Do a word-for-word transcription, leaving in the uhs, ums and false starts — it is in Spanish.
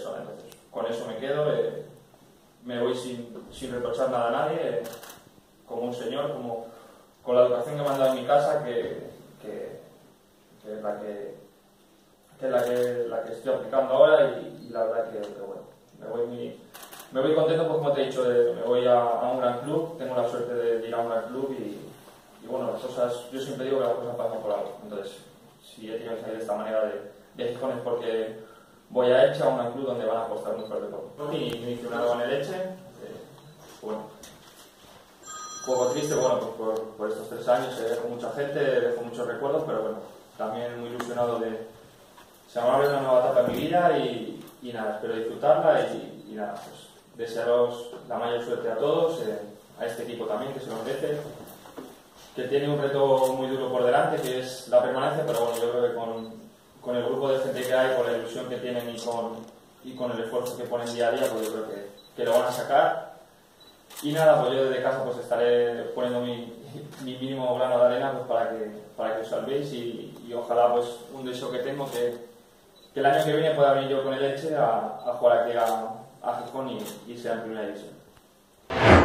persona. Entonces, con eso me quedo, eh, me voy sin, sin reprochar nada a nadie, eh, como un señor, como con la educación que me han dado en mi casa, que, que, que es la que, que, es la que, la que estoy aplicando ahora, y, y la verdad que, que bueno, me voy muy, me voy contento, pues como te he dicho, de, me voy a, a un gran club, tengo la suerte de ir a un gran club y, y bueno, las cosas, yo siempre digo que las cosas pasan por algo. Entonces, si he tenido que salir de esta manera de, de Gijón es porque voy a Elche, a un gran club donde van a apostar muy fuerte por mí. Y me hice una nueva en el Elche, eh, bueno, un poco triste, bueno, pues por, por estos tres años, eh, con mucha gente, dejo muchos recuerdos, pero bueno, también muy ilusionado de, se me abre una nueva etapa en mi vida y, y nada, espero disfrutarla y, y nada, pues desearos la mayor suerte a todos, eh, a este equipo también, que se lo merece, que tiene un reto muy duro por delante, que es la permanencia, pero bueno, yo creo que con, con el grupo de gente que hay, con la ilusión que tienen y con, y con el esfuerzo que ponen día a día, pues yo creo que, que lo van a sacar. Y nada, pues yo desde casa pues estaré poniendo mi, mi mínimo grano de arena pues para que, para que os salvéis y, y ojalá pues un deseo que tengo que, que el año que viene pueda venir yo con el Elche a, a jugar aquí a, a Gijón y, y sea en primera división.